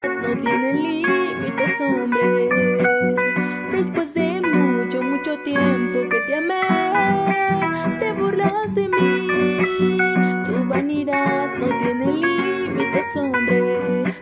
no tiene límites, hombre. Después de mucho, mucho tiempo que te amé, te burlas de mí. Tu vanidad no tiene límites, hombre.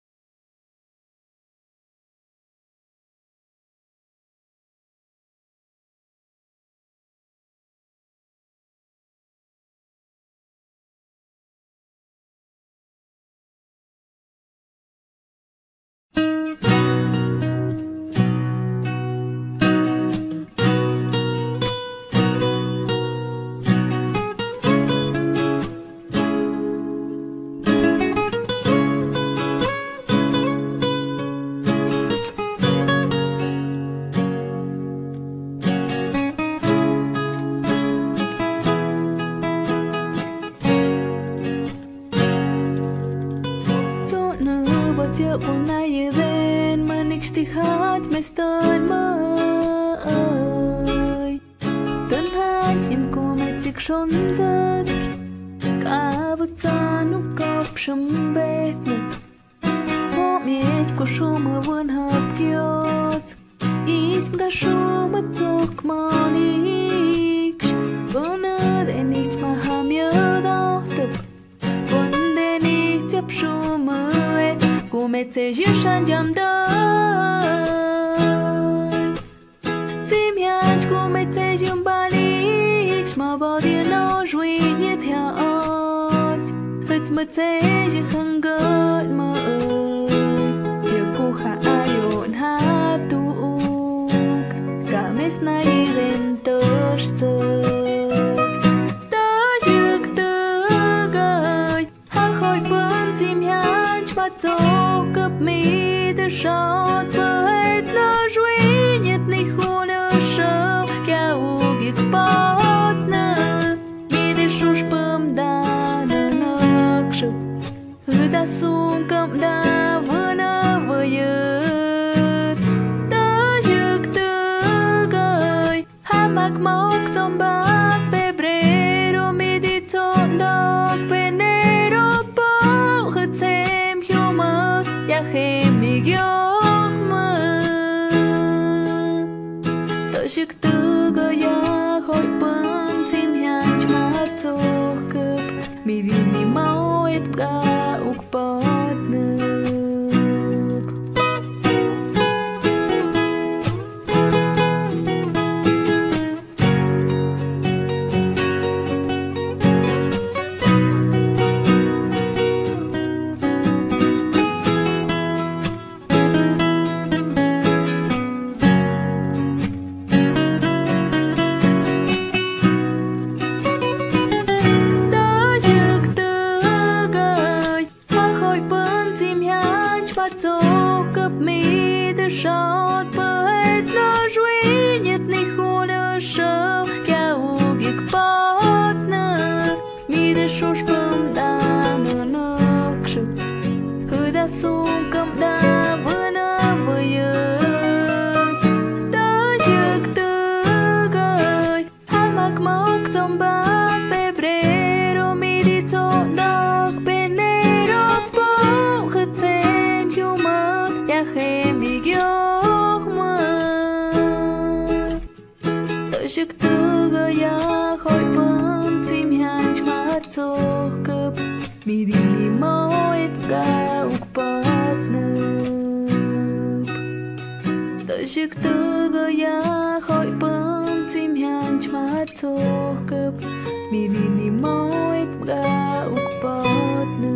Con nadie den man ik stihat me stan mai Tân hai im ko me tik schon zak Ka bu tanu kop shum bet me Ho miet ko shum vun hap kiot It ga shum tok manik Bona de nit ma ham yodot Von de nit yap shum Come te jishan jam dai Tim yaj come te jum balik Ma body no jwin je theat Het me te je hangat ma Je kucha ayon hatuk Kames na iren torstuk Tajik tugay Ha khoi pun tim yaj ma tok de shot poet la joignette ni khona show ka ugik partner mi de shush pum da nakshu da sum kam da vana vayet da juk tu gai hamak mok tomba febrero mi di ton da penero po khatem huma ya khem Shik tu go ya khoi pang tim yan chma tok mi di ni mau et ga uk pat ne Shik tu go ya khoi pang tim yan chma tok mi di ni mau et ga uk pat ne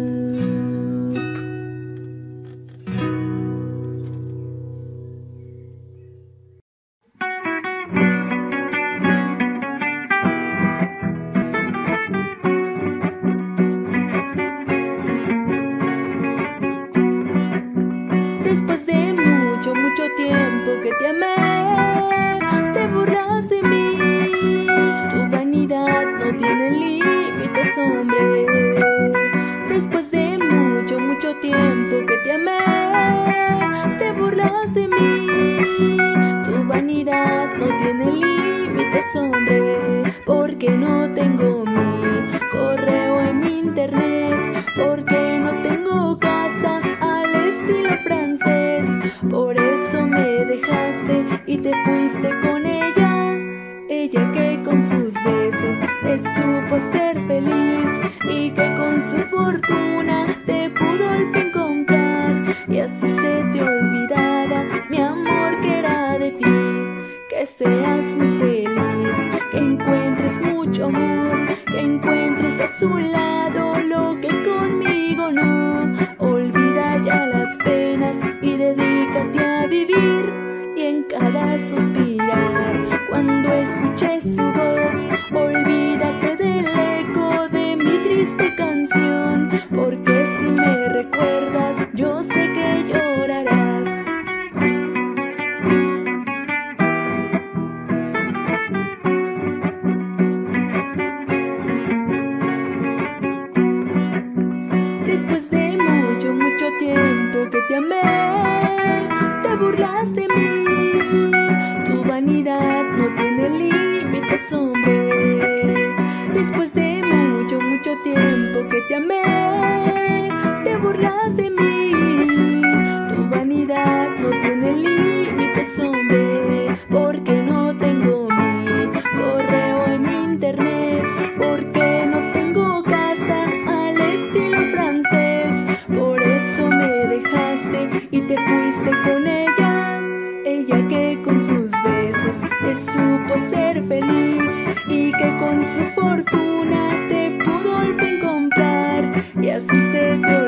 Después de mucho, mucho tiempo que te amé, te burlas de mí. Tu vanidad no tiene límites, hombre. Después de mucho, mucho tiempo que te amé, te burlas de mí. Tu vanidad no tiene límites, hombre. Porque no tengo mi correo en internet, porque no tengo casa al francés. Por eso me dejaste y te fuiste con ella. Ella que con sus besos te supo ser feliz y que con su fortuna te pudo al fin comprar. Y así se te olvidaba, mi amor, que era de ti. Que seas muy feliz, que encuentres mucho amor, que encuentres a su lado lo que conmigo no. Olvida ya las penas y dedícate a vivir. Y en cada suspirar, cuando escuches su voz, olvídate del eco de mi triste canción, porque si me recuerdas, yo sé que llorarás. Después de mucho, mucho tiempo que te amé, te burlas de mí. Tu vanidad no tiene límites, hombre. Después de mucho, mucho tiempo que te amé, te burlas de mí. Tu vanidad no tiene límites, hombre. Porque no tengo mi correo en internet, porque no tengo casa al estilo francés. Por eso me dejaste y te fuiste con ella. Ella que con sus besos te supo ser feliz y que con su fortuna te pudo al fin comprar. Y así se te